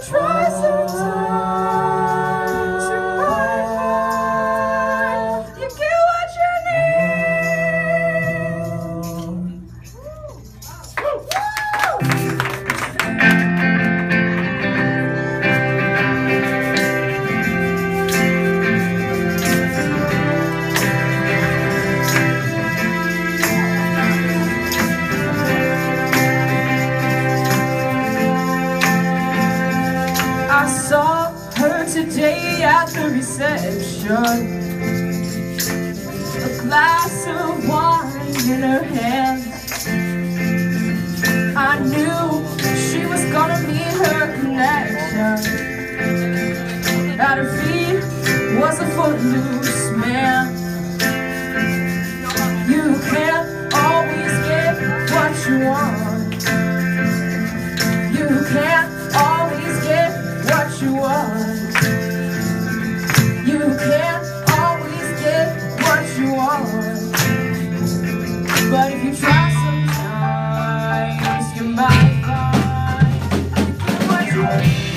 try sometimes, you might find you get what you I saw her today at the reception, a glass of wine in her hand. I knew she was gonna meet her connection. At her feet was a footloose man. You can't always get what you want. You can't always get what you want. You can't always get what you want. But if you try sometimes, you might find you get what you want.